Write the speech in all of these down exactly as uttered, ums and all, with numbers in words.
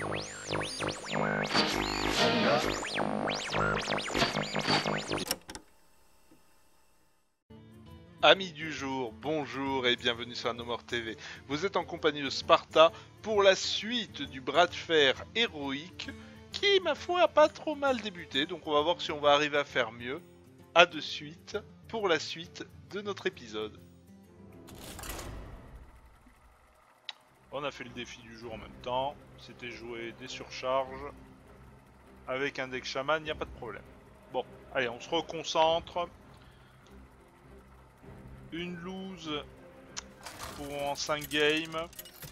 Amis du jour, bonjour et bienvenue sur No More T V. Vous êtes en compagnie de Sparta pour la suite du bras de fer héroïque qui, ma foi, a pas trop mal débuté. Donc on va voir si on va arriver à faire mieux. A de suite pour la suite de notre épisode. On a fait le défi du jour en même temps. C'était jouer des surcharges. Avec un deck chaman, il n'y a pas de problème. Bon, allez, on se reconcentre. Une lose pour en cinq games.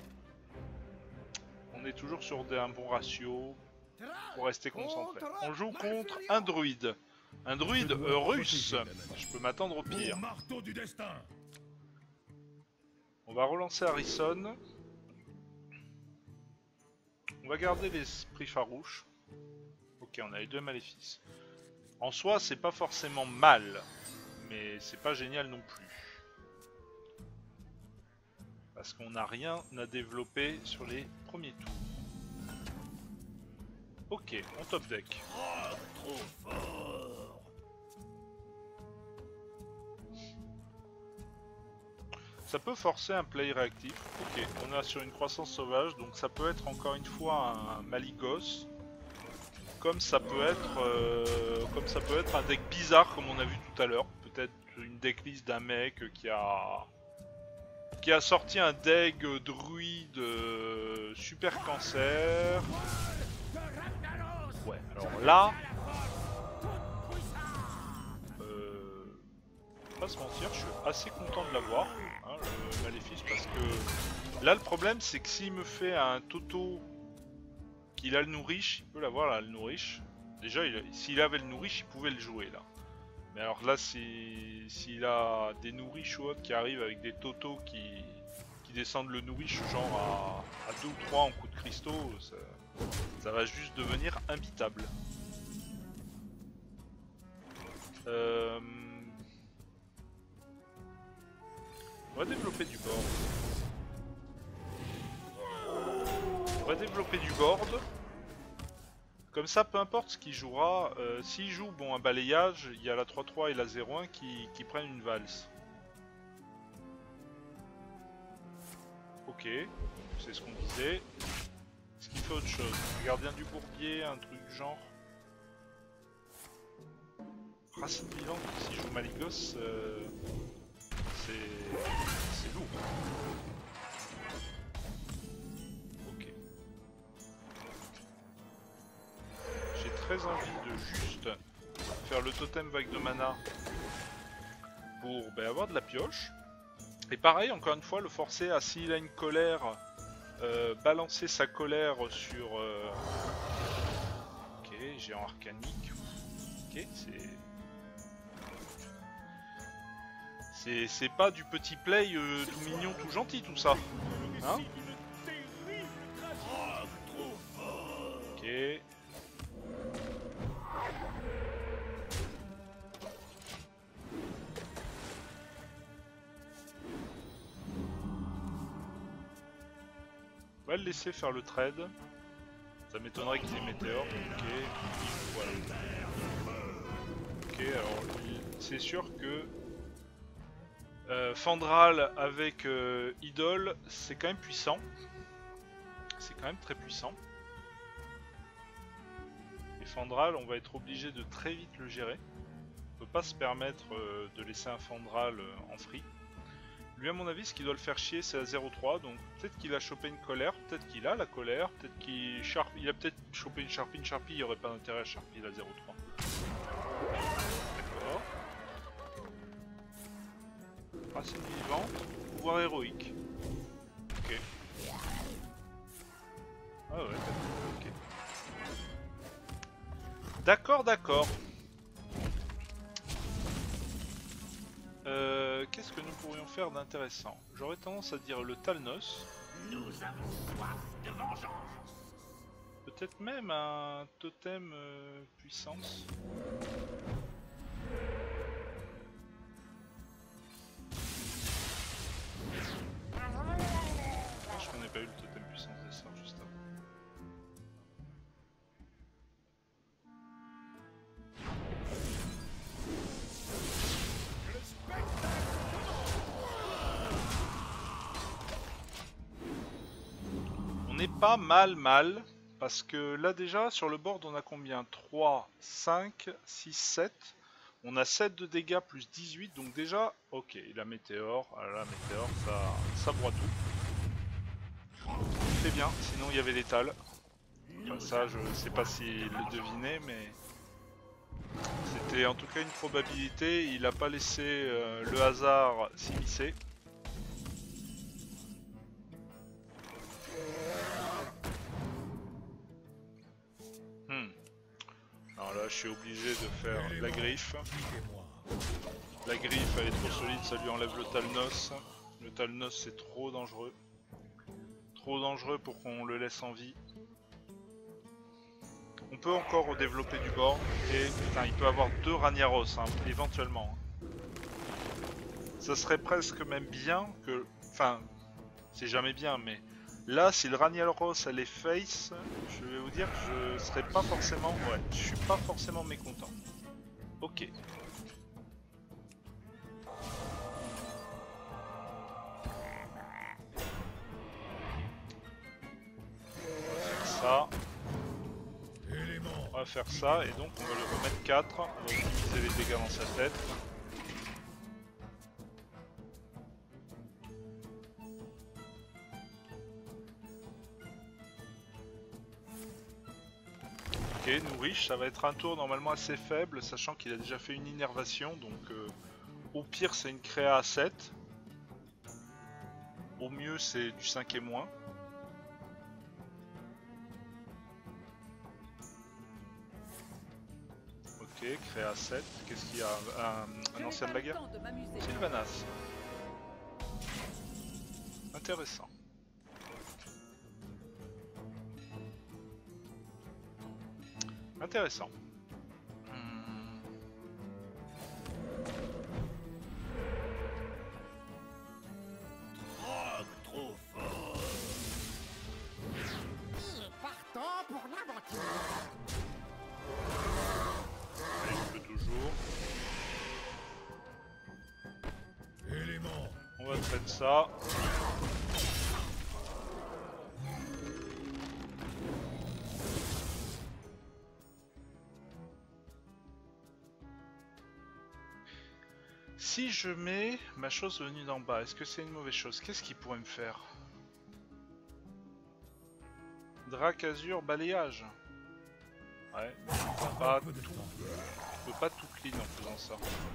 On est toujours sur des, un bon ratio pour rester concentré. On joue contre un druide. Un druide euh, russe. Je peux m'attendre au pire. On va relancer Harrison. On va garder l'esprit farouche. Ok, on a les deux maléfices. En soi, c'est pas forcément mal. Mais c'est pas génial non plus. Parce qu'on n'a rien à développer sur les premiers tours. Ok, on top deck. Ça peut forcer un play réactif. Ok, on est sur une croissance sauvage, donc ça peut être encore une fois un Maligos. Comme ça peut être, euh, comme ça peut être un deck bizarre comme on a vu tout à l'heure. Peut-être une decklist d'un mec qui a... qui a sorti un deck euh, druide euh, super cancer. Ouais, alors là, euh, pas se mentir, je suis assez content de l'avoir, hein, le maléfice, parce que là le problème c'est que s'il me fait un Toto qu'il a le nourriche, il peut l'avoir là, le nourriche. Déjà, s'il avait le nourriche, il pouvait le jouer là. Mais alors là, s'il si, a des nourriches ou autres qui arrivent avec des Totos qui qui descendent le nourriche genre à, à deux ou trois en coup de cristaux, ça, ça va juste devenir imbitable. Euh... On va développer du board. On va développer du board. Comme ça, peu importe ce qu'il jouera, euh, s'il joue bon un balayage, il y a la trois trois et la zéro un qui, qui prennent une valse. Ok, c'est ce qu'on disait. Est-ce qu'il fait autre chose? Gardien du bourbier, un truc genre. Racine vivante, s'il joue Maligos, euh, c'est lourd. Ok. J'ai très envie de juste faire le totem vague de mana pour ben, avoir de la pioche. Et pareil, encore une fois, le forcer à, s'il a une colère, euh, balancer sa colère sur... Euh... Ok, géant arcanique. Ok, c'est... C'est pas du petit play euh, tout mignon, tout gentil, tout ça. Hein? Ok. On va le laisser faire le trade. Ça m'étonnerait qu'il ait météore. Ok, voilà. Ok, alors c'est sûr que euh, Fandral avec euh, Idol, c'est quand même puissant. C'est quand même très puissant. Et Fandral, on va être obligé de très vite le gérer. On peut pas se permettre euh, de laisser un Fandral euh, en free. Lui, à mon avis, ce qui doit le faire chier, c'est la zéro trois, donc peut-être qu'il a chopé une colère, peut-être qu'il a la colère, peut-être qu'il Sharp... il a peut-être chopé une Sharpie, une Sharpie, il n'y aurait pas d'intérêt à Sharpie la zéro trois. D'accord. Racine vivante, pouvoir héroïque. Ok. Ah ouais, ok. D'accord, d'accord. Euh, Qu'est-ce que nous pourrions faire d'intéressant? J'aurais tendance à dire le Talnos. Nous avons soif de vengeance. Peut-être même un totem euh, puissance. Je connais pas eu le totem puissance des sorts juste avant. est pas mal mal. Parce que là déjà, sur le board, on a combien? Trois, cinq, six, sept. On a sept de dégâts plus dix-huit. Donc déjà, ok, la météore. Alors la météore, ça, ça broie tout. C'est bien, sinon il y avait l'étal. Enfin, ça, je sais pas s'il le devinait, mais... C'était en tout cas une probabilité. Il a pas laissé euh, le hasard s'immiscer. Hmm. Alors là, je suis obligé de faire la griffe. La griffe, elle est trop solide, ça lui enlève le Talnos. Le Talnos, c'est trop dangereux. Trop dangereux pour qu'on le laisse en vie. On peut encore développer du bord. Et putain, il peut avoir deux Ragnaros, hein, éventuellement. Ça serait presque même bien que... Enfin, c'est jamais bien, mais... Là, si le Ragnaros elle est face, je vais vous dire que je serais pas forcément... Ouais, je suis pas forcément mécontent. Ok. Ça. On va faire ça, et donc on va le remettre quatre. On va optimiser les dégâts dans sa tête. Ok, Nourish, ça va être un tour normalement assez faible, sachant qu'il a déjà fait une innervation, donc euh, au pire c'est une créa à sept. Au mieux c'est du cinq et moins. Ok, créa à sept. Qu'est-ce qu'il y a? Un, un ancien de la guerre? Sylvanas. Intéressant. Intéressant. Hmm. Oh, trop fort. Partant pour l'aventure. Allez, je peux toujours. Élément. On va traiter ça. Si je mets ma chose venue d'en bas, est-ce que c'est une mauvaise chose? Qu'est-ce qu'il pourrait me faire? Drac Azur balayage. Ouais, mais on peut pas tout, on peut pas tout clean en faisant ça.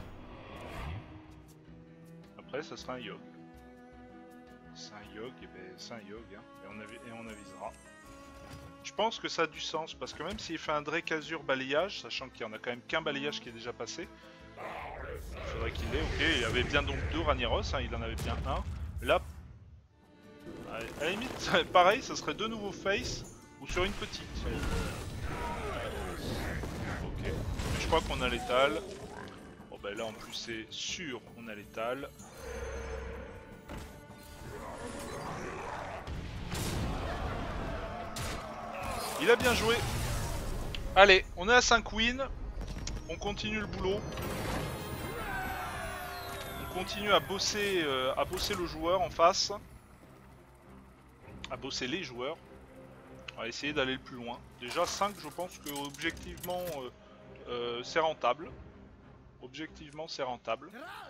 Après, ça sera un yog. C'est un yog, et ben c'est un yog, hein, et, on et on avisera. Je pense que ça a du sens, parce que même s'il fait un Drake Azur balayage, sachant qu'il y en a quand même qu'un balayage qui est déjà passé, il faudrait qu'il ait, ok, il y avait bien donc deux Ragnaros, hein, il en avait bien un. Là, à la limite, pareil, ça serait deux nouveaux face, ou sur une petite. Ok, mais je crois qu'on a l'étal. Bon bah là en plus c'est sûr, on a l'étal. Il a bien joué. Allez, on est à cinq wins. On continue le boulot. On continue à bosser, euh, à bosser le joueur en face. À bosser les joueurs. On va essayer d'aller le plus loin. Déjà cinq, je pense que objectivement euh, euh, c'est rentable. Objectivement c'est rentable.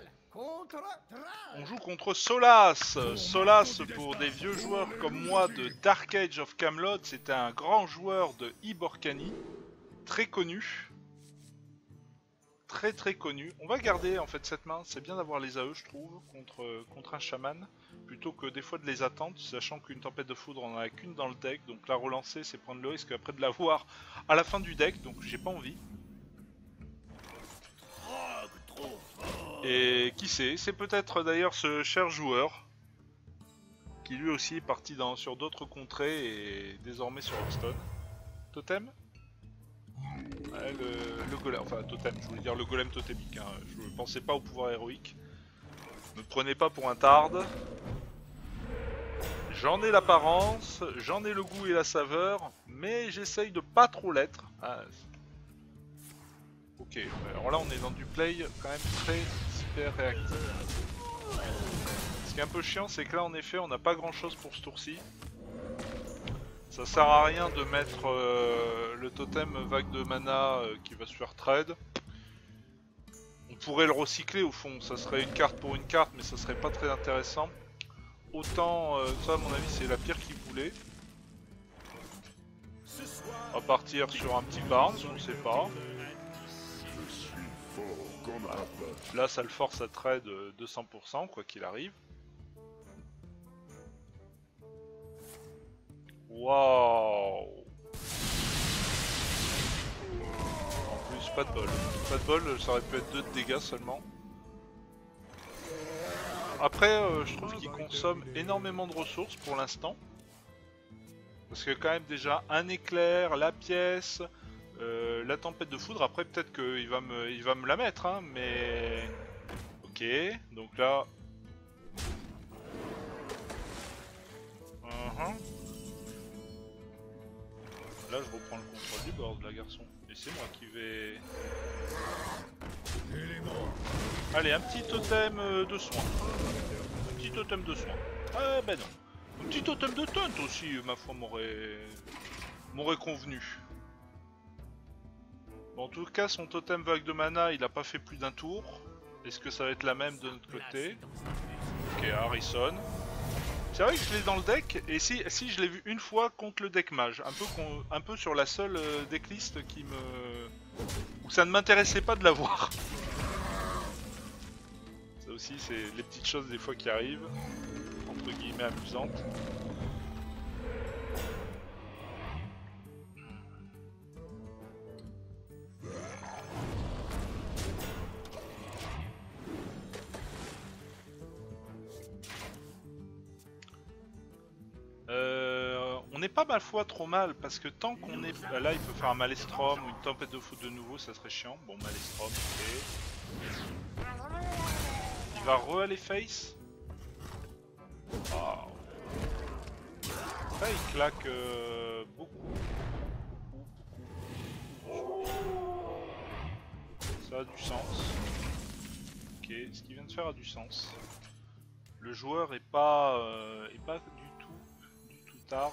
On joue contre Solas. Solas, pour des vieux joueurs comme moi de Dark Age of Camelot, c'était un grand joueur de Iborkani, très connu. Très très connu. On va garder en fait cette main, c'est bien d'avoir les A E je trouve, contre, contre un chaman, plutôt que des fois de les attendre, sachant qu'une tempête de foudre on en a qu'une dans le deck, donc la relancer c'est prendre le risque après de la voir à la fin du deck, donc j'ai pas envie. Et qui sait, c'est peut-être d'ailleurs ce cher joueur qui lui aussi est parti dans, sur d'autres contrées et désormais sur Hearthstone. Totem? Ouais, le, le golem, enfin totem, je voulais dire le golem totémique, hein. Je ne pensais pas au pouvoir héroïque. Me prenez pas pour un tarde. J'en ai l'apparence, j'en ai le goût et la saveur, mais j'essaye de pas trop l'être. Ah, ok, alors là on est dans du play quand même très hyper réactif. Ce qui est un peu chiant, c'est que là en effet on n'a pas grand chose pour ce tour-ci. Ça sert à rien de mettre euh, le totem vague de mana euh, qui va se faire trade. On pourrait le recycler au fond, ça serait une carte pour une carte, mais ça serait pas très intéressant. Autant, euh, ça à mon avis c'est la pire qu'il voulait. On va partir sur un petit Barnes, on sait pas. Voilà. Là ça le force à trade de cent pour cent quoi qu'il arrive. Waouh. En plus pas de bol. Pas de bol, ça aurait pu être deux de dégâts seulement. Après euh, je trouve qu'il consomme énormément de ressources pour l'instant. Parce qu'il y a quand même déjà un éclair, la pièce, euh, la tempête de foudre. Après peut-être qu'il va me, il va me la mettre, hein, mais... Ok, donc là... Uh-huh. Là je reprends le contrôle du board là garçon. Et c'est moi qui vais... Allez, un petit totem de soin. Un petit totem de soin. Ah ben non. Un petit totem de taunt aussi, ma foi, m'aurait m'aurait convenu. Bon, en tout cas, son totem vague de mana, il a pas fait plus d'un tour. Est-ce que ça va être la même de notre côté? Ok, Harrison. C'est vrai que je l'ai dans le deck, et si, si je l'ai vu une fois contre le deck mage, un peu, un peu sur la seule euh, decklist qui me... où ça ne m'intéressait pas de l'avoir. Ça aussi, c'est les petites choses des fois qui arrivent. Entre guillemets amusante. Euh, on n'est pas ma foi trop mal parce que tant qu'on est là, il peut faire un Maelstrom ou une tempête de foudre de nouveau, ça serait chiant. Bon, Maelstrom, ok. Il va re-aller face. Wow. Là il claque euh, beaucoup, beaucoup, beaucoup. Ça a du sens. Ok, ce qu'il vient de faire a du sens. Le joueur est pas, euh, est pas du tout, du tout tarde.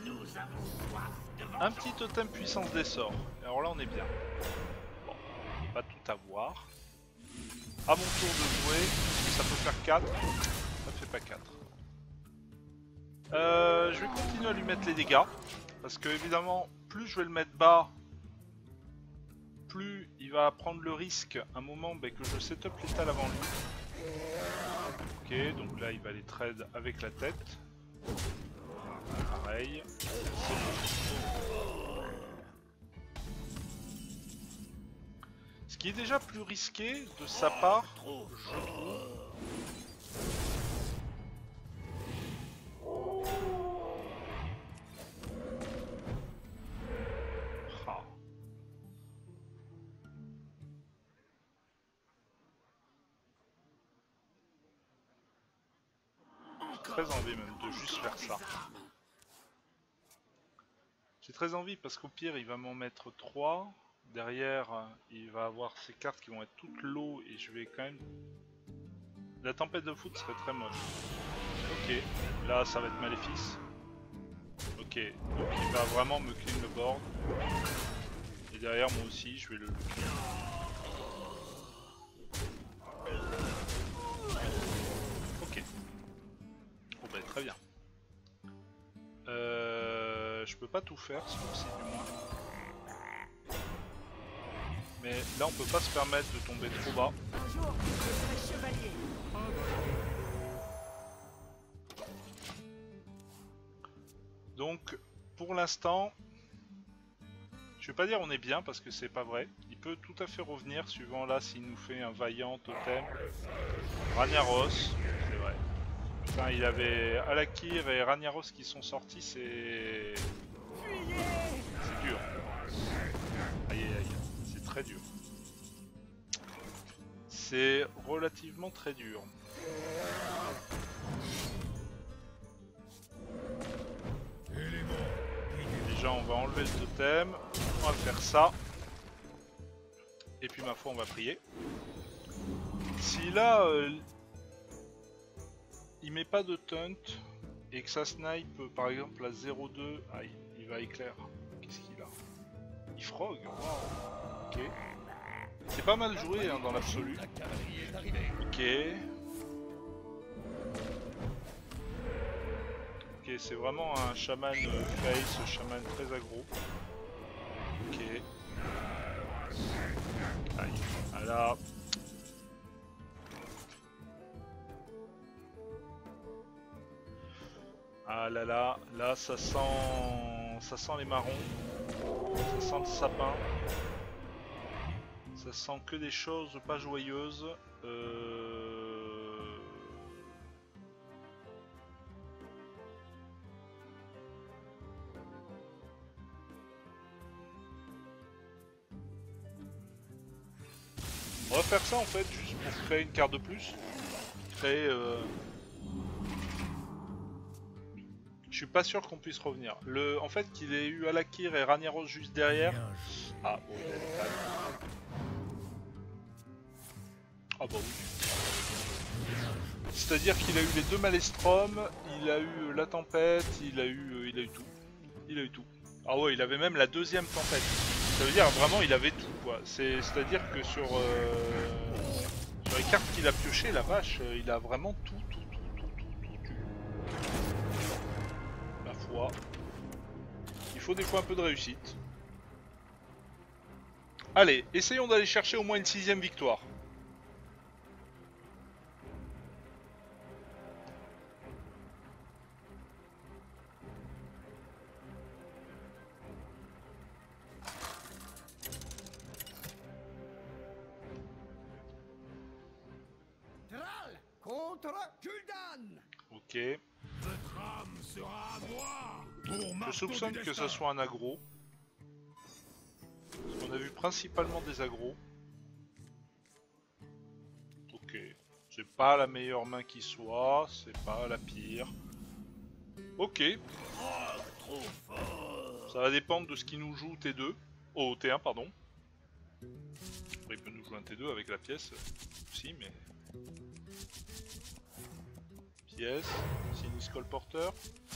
Un petit totem puissance des sorts. Alors là on est bien. Bon, on peut pas tout avoir. À mon tour de jouer, ça peut faire quatre. Ça fait pas quatre. Euh, je vais continuer à lui mettre les dégâts parce que évidemment plus je vais le mettre bas, plus il va prendre le risque un moment bah, que je setup l'étal avant lui. Ok, donc là il va les trade avec la tête. Pareil. Ce qui est déjà plus risqué de sa part, je trouve. Très envie même de juste faire ça. J'ai très envie parce qu'au pire il va m'en mettre trois. Derrière il va avoir ces cartes qui vont être toutes low et je vais quand même... La tempête de foot serait très moche. Ok, là ça va être Maléfice. Ok, donc il va vraiment me clean le board. Et derrière moi aussi je vais le clean. Ok. Bon bah très bien. Euh, je peux pas tout faire ce coup-ci du moins. Mais là on peut pas se permettre de tomber trop bas. Bonjour, je serai chevalier. Donc pour l'instant, je vais pas dire on est bien parce que c'est pas vrai. Il peut tout à fait revenir suivant là s'il nous fait un vaillant totem. Ragnaros, c'est vrai. Putain, il avait Alakir et Ragnaros qui sont sortis, c'est... C'est dur. Aïe aïe aïe, c'est très dur. C'est relativement très dur. Déjà on va enlever le totem, on va faire ça. Et puis ma foi on va prier. Si là euh, il met pas de taunt et que ça snipe par exemple à zéro deux, ah, il Il va éclair. Qu'est-ce qu'il a? Il frog. Wow. Ok. C'est pas mal joué hein, dans l'absolu. La cavalerie est arrivée. Ok. Ok, c'est vraiment un chaman euh, face, chaman très aggro. Ok. Aïe. Voilà. Ah là là, là ça sent, ça sent les marrons, ça sent le sapin, ça sent que des choses pas joyeuses. Euh... On va faire ça en fait, juste pour créer une carte de plus. Créer... Euh... Je suis pas sûr qu'on puisse revenir. Le, en fait, qu'il ait eu Alakir et Raniero juste derrière. Ah bon, il a des balles. Ah bah oui. C'est-à-dire qu'il a eu les deux Maelstrom, il a eu la tempête, il a eu, euh, il a eu tout. Il a eu tout. Ah ouais, il avait même la deuxième tempête. Ça veut dire vraiment, il avait tout quoi. C'est-à-dire que sur, euh, sur les cartes qu'il a piochées, la vache, il a vraiment tout, tout, tout, tout, tout, tout, tout. La foi. Il faut des fois un peu de réussite. Allez, essayons d'aller chercher au moins une sixième victoire. Thrall contre Gul'dan. Ok. Votre âme sera à moi. Pour Je soupçonne que ce soit un aggro. Parce qu'on a vu principalement des agros. Ok. C'est pas la meilleure main qui soit, c'est pas la pire. Ok. Ça va dépendre de ce qui nous joue T deux. Oh, T un, pardon. Après, il peut nous jouer un T deux avec la pièce aussi, mais... Pièce, Sinis Colporteur.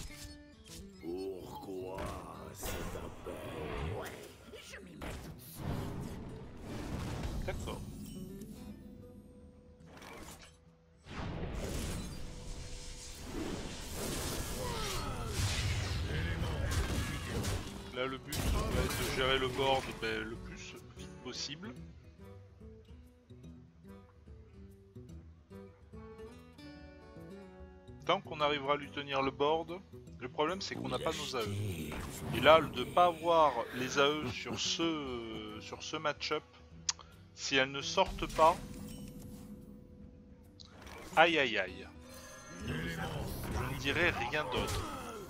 Pourquoi cet appel? Je m'y mets tout de suite. D'accord. Là, le but va être de gérer le board ben, le plus vite possible. Tant qu'on arrivera à lui tenir le board, le problème c'est qu'on n'a pas nos A E. Et là, de ne pas avoir les A E sur ce, sur ce match-up, si elles ne sortent pas, aïe aïe aïe. Je ne dirais rien d'autre.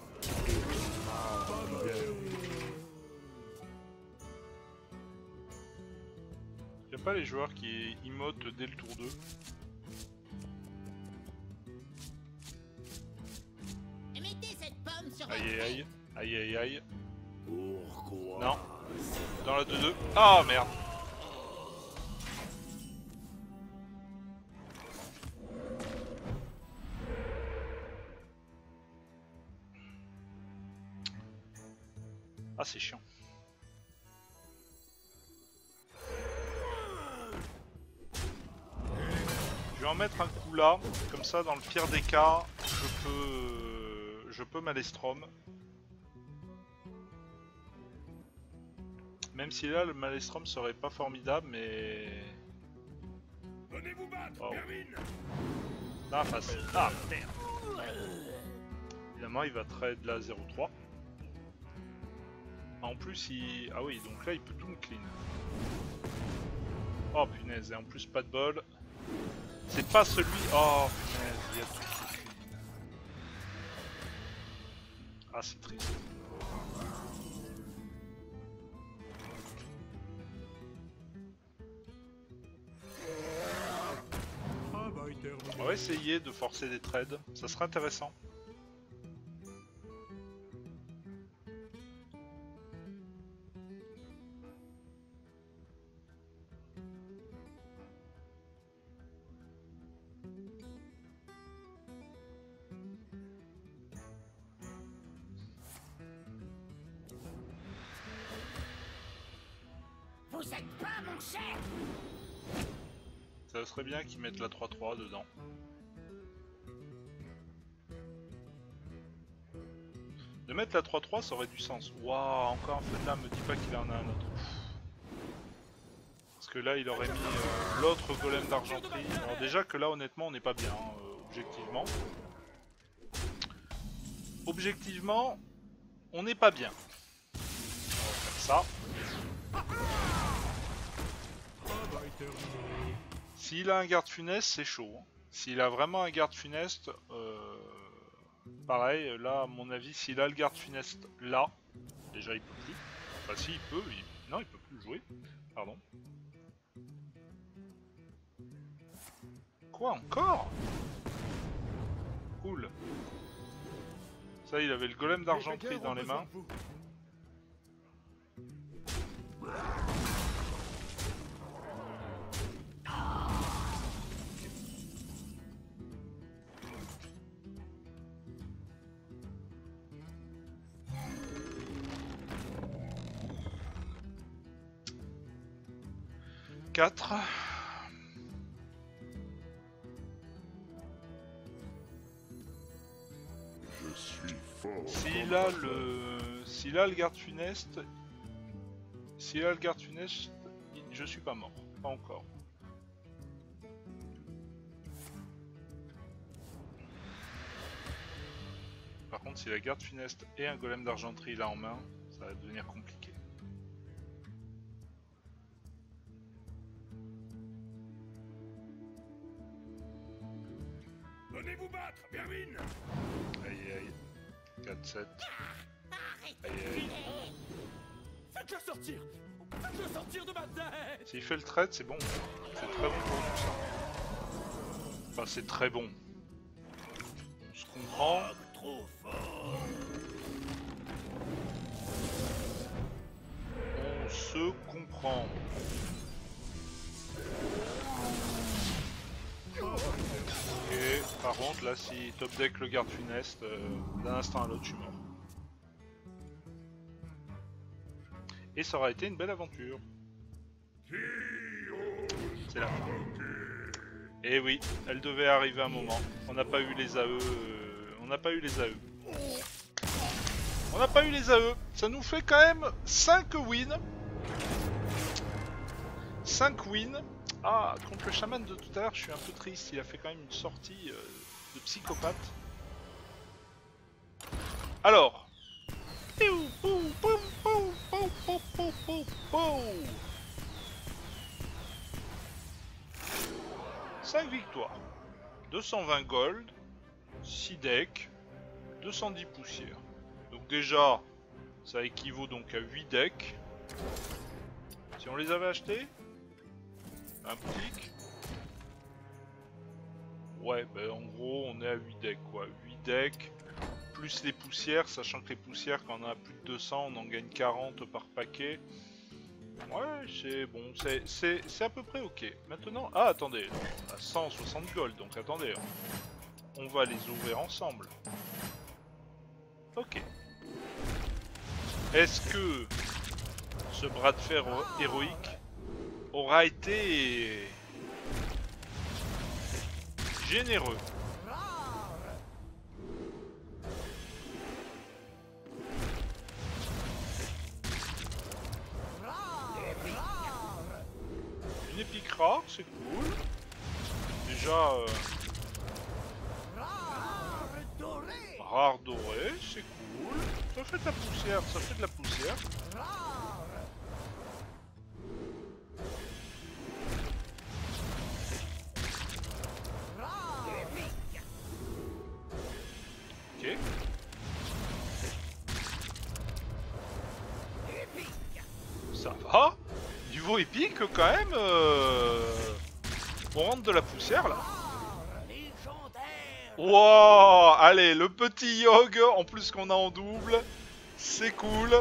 J'aime pas les joueurs qui emotent dès le tour deux. Mettez cette pomme sur Aïe aïe aïe. Aïe aïe aïe. Pourquoi? Non. Dans la deux deux. Ah merde. Ah c'est chiant. Je vais en mettre un coup là, comme ça dans le pire des cas, je peux, je peux Maelstrom. Même si là le Maelstrom serait pas formidable, mais... Venez-vous battre, Oh. Mervyn. Là, face. Ah merde. Évidemment il va trade la zéro trois. En plus il... Ah oui, donc là il peut tout me clean. Oh punaise, et en plus pas de bol. C'est pas celui... Oh punaise, il y a tout qui clean. Ah c'est triste. On va essayer de forcer des trades, ça serait intéressant. Vous êtes pas mon chef. Ça serait bien qu'ils mettent la trois trois dedans. De mettre la trois trois, ça aurait du sens. Waouh, encore un feu de lame, me dis pas qu'il en a un autre. Parce que là, il aurait mis euh, l'autre golem d'argenterie. Alors déjà que là, honnêtement, on n'est pas bien, hein, euh, objectivement. Objectivement, on n'est pas bien. On va faire ça. S'il a un garde funeste, c'est chaud. Hein. S'il a vraiment un garde funeste, euh, pareil, là, à mon avis, s'il a le garde funeste là, déjà il peut plus. Enfin, si, il peut. Il... Non, il peut plus jouer. Pardon. Quoi, encore? Cool. Ça, il avait le golem d'argenterie dans les mains. quatre. S'il a le... S'il a le garde funeste... S'il a le garde funeste, je suis pas mort. Pas encore. Par contre, si la garde funeste et un golem d'argenterie là en main, ça va devenir compliqué. Venez vous battre, Berwin. Aïe aïe. quatre sept. Arrêtez Aïe de aïe. filer. Faites-le sortir. Faites-le sortir de ma tête. S'il fait le trade, c'est bon. C'est très bon pour nous ça. Enfin, c'est très bon. On se comprend. Trop fort. On se comprend. Et par contre, là, si top deck le garde funeste, euh, d'un instant à l'autre, je suis mort. Et ça aura été une belle aventure. C'est là. Et oui, elle devait arriver un moment. On n'a pas eu les A E. Euh, on n'a pas eu les A E. On n'a pas eu les A E. Ça nous fait quand même cinq wins. cinq wins. Ah, contre le chaman de tout à l'heure, je suis un peu triste. Il a fait quand même une sortie euh, de psychopathe. Alors. cinq victoires. deux cent vingt gold. six decks. deux cent dix poussières. Donc déjà, ça équivaut donc à huit decks. Si on les avait achetés, un boutique. Ouais, ben en gros, on est à huit decks quoi. huit decks, plus les poussières, sachant que les poussières, quand on en a plus de deux cents, on en gagne quarante par paquet. Ouais, c'est bon, c'est à peu près ok. Maintenant, ah attendez, on a cent soixante gold, donc attendez, on va les ouvrir ensemble. Ok. Est-ce que ce bras de fer héroïque aura été généreux? Une épique rare, c'est cool. Déjà, euh... rare doré, c'est cool. Ça fait de la poussière, ça fait de la poussière. Ok. Ça va. Niveau épique quand même. Euh... On rentre de la poussière là. Wow, allez, le petit Yogg, en plus qu'on a en double, c'est cool.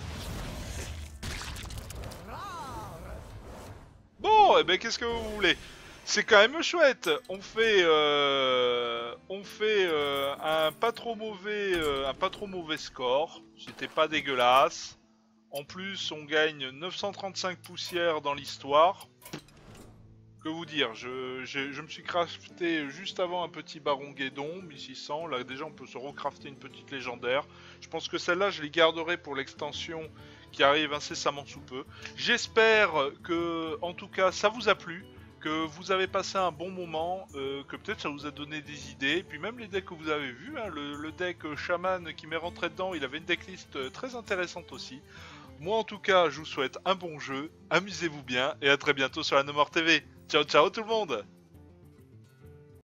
Bon, et eh ben qu'est-ce que vous voulez? C'est quand même chouette. On fait, euh, on fait euh, un pas trop mauvais, euh, un pas trop mauvais score. C'était pas dégueulasse. En plus, on gagne neuf cent trente-cinq poussières dans l'histoire. Que vous dire, je, je, je me suis crafté juste avant un petit baron guédon, mille six cents. Là déjà on peut se recrafter une petite légendaire. Je pense que celle-là je les garderai pour l'extension qui arrive incessamment sous peu. J'espère que, en tout cas, ça vous a plu, que vous avez passé un bon moment, euh, que peut-être ça vous a donné des idées. Et puis même les decks que vous avez vus, hein, le, le deck chaman qui m'est rentré dedans, il avait une decklist très intéressante aussi. Moi en tout cas, je vous souhaite un bon jeu, amusez-vous bien et à très bientôt sur la No More T V. Ciao ciao tout le monde!